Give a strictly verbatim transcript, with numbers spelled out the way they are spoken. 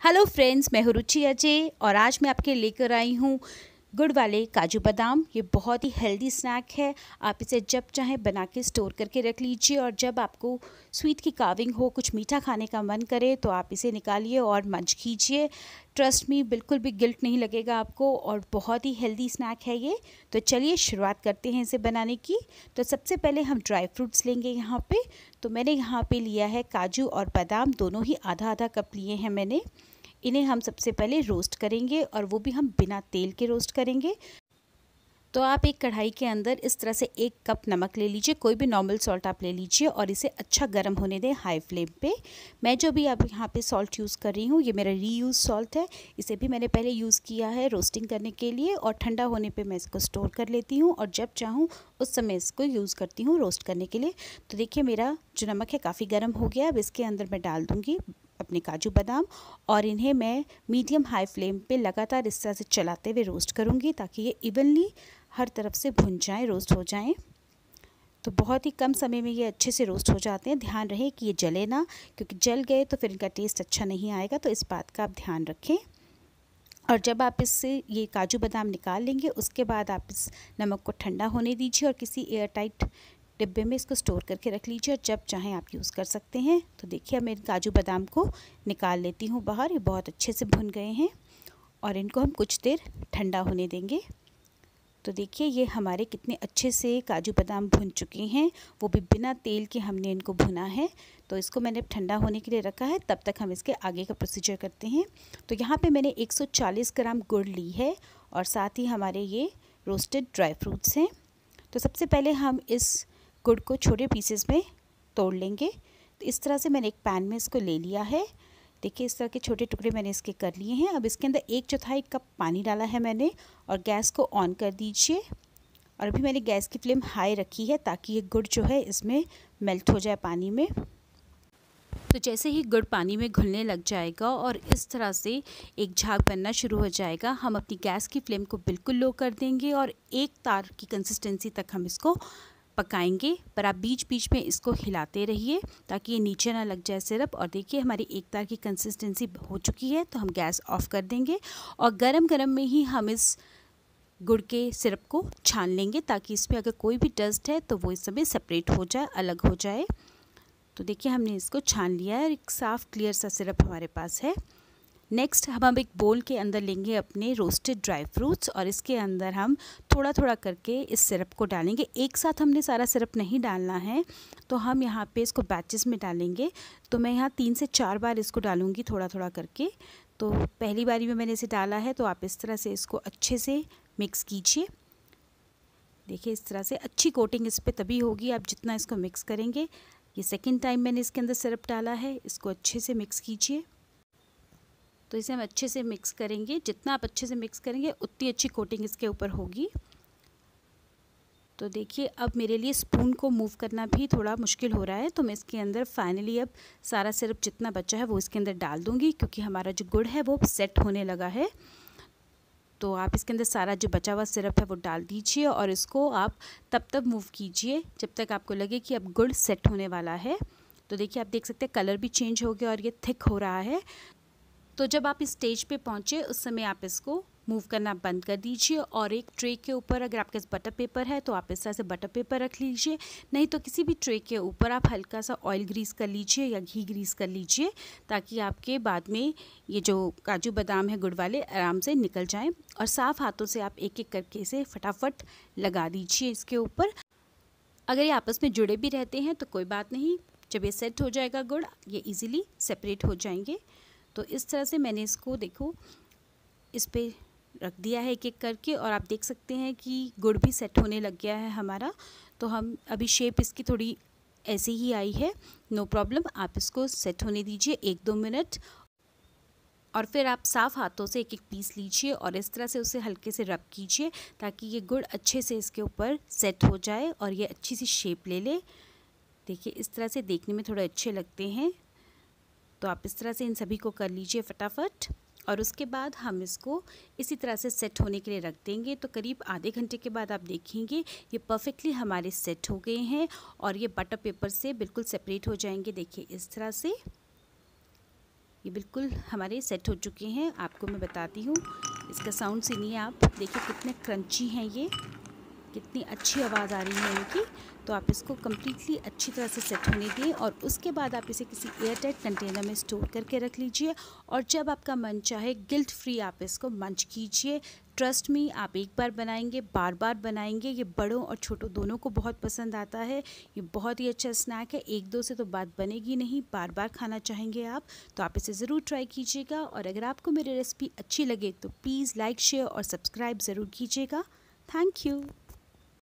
Hello friends, मैं हूँ रुचि अजय और आज मैं आपके लेकर आई हूँ गुड़ वाले काजू बादाम। ये बहुत ही हेल्दी स्नैक है। आप इसे जब चाहें बना के स्टोर करके रख लीजिए और जब आपको स्वीट की क्राविंग हो, कुछ मीठा खाने का मन करे तो आप इसे निकालिए और मंच कीजिए। ट्रस्ट मी, बिल्कुल भी गिल्ट नहीं लगेगा आपको और बहुत ही हेल्दी स्नैक है ये। तो चलिए शुरुआत करते हैं इसे बनाने की। तो सबसे पहले हम ड्राई फ्रूट्स लेंगे यहाँ पे। तो मैंने यहाँ पे लिया है काजू और बादाम, दोनों ही आधा आधा कप लिए हैं मैंने। इन्हें हम सबसे पहले रोस्ट करेंगे और वो भी हम बिना तेल के रोस्ट करेंगे। तो आप एक कढ़ाई के अंदर इस तरह से एक कप नमक ले लीजिए, कोई भी नॉर्मल सॉल्ट आप ले लीजिए और इसे अच्छा गर्म होने दें हाई फ्लेम पे। मैं जो भी अब यहाँ पे सॉल्ट यूज़ कर रही हूँ ये मेरा रीयूज़ सॉल्ट है। इसे भी मैंने पहले यूज़ किया है रोस्टिंग करने के लिए और ठंडा होने पे मैं इसको स्टोर कर लेती हूँ और जब चाहूँ उस समय इसको यूज़ करती हूँ रोस्ट करने के लिए। तो देखिए मेरा जो नमक है काफ़ी गर्म हो गया। अब इसके अंदर मैं डाल दूँगी अपने काजू बादाम और इन्हें मैं मीडियम हाई फ्लेम पे लगातार इस तरह से चलाते हुए रोस्ट करूँगी ताकि ये इवनली हर तरफ से भुन जाएं, रोस्ट हो जाएं। तो बहुत ही कम समय में ये अच्छे से रोस्ट हो जाते हैं। ध्यान रहे कि ये जले ना, क्योंकि जल गए तो फिर इनका टेस्ट अच्छा नहीं आएगा, तो इस बात का आप ध्यान रखें। और जब आप इससे ये काजू बादाम निकाल लेंगे उसके बाद आप इस नमक को ठंडा होने दीजिए और किसी एयर टाइट डिब्बे में इसको स्टोर करके रख लीजिए और जब चाहें आप यूज़ कर सकते हैं। तो देखिए मैं काजू बादाम को निकाल लेती हूँ बाहर। ये बहुत अच्छे से भुन गए हैं और इनको हम कुछ देर ठंडा होने देंगे। तो देखिए ये हमारे कितने अच्छे से काजू बादाम भुन चुके हैं, वो भी बिना तेल के हमने इनको भुना है। तो इसको मैंने ठंडा होने के लिए रखा है, तब तक हम इसके आगे का प्रोसीजर करते हैं। तो यहाँ पे मैंने एक सौ चालीस ग्राम गुड़ ली है और साथ ही हमारे ये रोस्टेड ड्राई फ्रूट्स हैं। तो सबसे पहले हम इस गुड़ को छोटे पीसेस में तोड़ लेंगे। तो इस तरह से मैंने एक पैन में इसको ले लिया है। देखिए इस तरह के छोटे टुकड़े मैंने इसके कर लिए हैं। अब इसके अंदर एक चौथाई कप पानी डाला है मैंने और गैस को ऑन कर दीजिए। और अभी मैंने गैस की फ्लेम हाई रखी है ताकि ये गुड़ जो है इसमें मेल्ट हो जाए पानी में। तो जैसे ही गुड़ पानी में घुलने लग जाएगा और इस तरह से एक झाग बनना शुरू हो जाएगा, हम अपनी गैस की फ्लेम को बिल्कुल लो कर देंगे और एक तार की कंसिस्टेंसी तक हम इसको पकाएंगे। पर आप बीच बीच में इसको हिलाते रहिए ताकि ये नीचे ना लग जाए सिरप। और देखिए हमारी एक तार की कंसिस्टेंसी हो चुकी है, तो हम गैस ऑफ कर देंगे और गरम गरम में ही हम इस गुड़ के सिरप को छान लेंगे ताकि इसमें अगर कोई भी डस्ट है तो वो इस समय सेपरेट हो जाए, अलग हो जाए। तो देखिए हमने इसको छान लिया है, एक साफ़ क्लियर सा सिरप हमारे पास है। नेक्स्ट हम अब एक बोल के अंदर लेंगे अपने रोस्टेड ड्राई फ्रूट्स और इसके अंदर हम थोड़ा थोड़ा करके इस सिरप को डालेंगे। एक साथ हमने सारा सिरप नहीं डालना है, तो हम यहाँ पे इसको बैचेस में डालेंगे। तो मैं यहाँ तीन से चार बार इसको डालूँगी थोड़ा थोड़ा करके। तो पहली बारी में मैंने इसे डाला है, तो आप इस तरह से इसको अच्छे से मिक्स कीजिए। देखिए इस तरह से अच्छी कोटिंग इस पर तभी होगी आप जितना इसको मिक्स करेंगे। ये सेकेंड टाइम मैंने इसके अंदर सिरप डाला है, इसको अच्छे से मिक्स कीजिए। तो इसे हम अच्छे से मिक्स करेंगे, जितना आप अच्छे से मिक्स करेंगे उतनी अच्छी कोटिंग इसके ऊपर होगी। तो देखिए अब मेरे लिए स्पून को मूव करना भी थोड़ा मुश्किल हो रहा है, तो मैं इसके अंदर फाइनली अब सारा सिरप जितना बचा है वो इसके अंदर डाल दूँगी, क्योंकि हमारा जो गुड़ है वो सेट होने लगा है। तो आप इसके अंदर सारा जो बचा हुआ सिरप है वो डाल दीजिए और इसको आप तब तक मूव कीजिए जब तक आपको लगे कि अब गुड़ सेट होने वाला है। तो देखिए आप देख सकते हैं कलर भी चेंज हो गया और ये थिक हो रहा है। तो जब आप इस स्टेज पे पहुँचे उस समय आप इसको मूव करना बंद कर दीजिए और एक ट्रे के ऊपर अगर आपके पास बटर पेपर है तो आप इस तरह से बटर पेपर रख लीजिए, नहीं तो किसी भी ट्रे के ऊपर आप हल्का सा ऑयल ग्रीस कर लीजिए या घी ग्रीस कर लीजिए ताकि आपके बाद में ये जो काजू बादाम है गुड़ वाले आराम से निकल जाएं। और साफ़ हाथों से आप एक एक करके इसे फटाफट लगा दीजिए इसके ऊपर। अगर ये आपस में जुड़े भी रहते हैं तो कोई बात नहीं, जब ये सेट हो जाएगा गुड़ ये ईज़िली सेपरेट हो जाएंगे। तो इस तरह से मैंने इसको देखो इस पर रख दिया है एक एक करके और आप देख सकते हैं कि गुड़ भी सेट होने लग गया है हमारा। तो हम अभी शेप इसकी थोड़ी ऐसे ही आई है, नो प्रॉब्लम, आप इसको सेट होने दीजिए एक दो मिनट और फिर आप साफ़ हाथों से एक एक पीस लीजिए और इस तरह से उसे हल्के से रब कीजिए ताकि ये गुड़ अच्छे से इसके ऊपर सेट हो जाए और ये अच्छी सी शेप ले ले। देखिए इस तरह से देखने में थोड़े अच्छे लगते हैं, तो आप इस तरह से इन सभी को कर लीजिए फटाफट। और उसके बाद हम इसको इसी तरह से सेट होने के लिए रख देंगे। तो करीब आधे घंटे के बाद आप देखेंगे ये परफेक्टली हमारे सेट हो गए हैं और ये बटर पेपर से बिल्कुल सेपरेट हो जाएंगे। देखिए इस तरह से ये बिल्कुल हमारे सेट हो चुके हैं। आपको मैं बताती हूँ, इसका साउंड सुनिए आप, देखिए कितने क्रंची हैं ये, कितनी अच्छी आवाज़ आ रही है इनकी। तो आप इसको कम्प्लीटली अच्छी तरह से सेट होने दें और उसके बाद आप इसे किसी एयरटाइट कंटेनर में स्टोर करके रख लीजिए और जब आपका मन चाहे गिल्ट फ्री आप इसको मंच कीजिए। ट्रस्ट मी, आप एक बार बनाएंगे बार बार बनाएंगे। ये बड़ों और छोटों दोनों को बहुत पसंद आता है। ये बहुत ही अच्छा स्नैक है, एक दो से तो बात बनेगी नहीं, बार बार खाना चाहेंगे आप। तो आप इसे ज़रूर ट्राई कीजिएगा और अगर आपको मेरी रेसिपी अच्छी लगे तो प्लीज़ लाइक शेयर और सब्सक्राइब ज़रूर कीजिएगा। Thank you.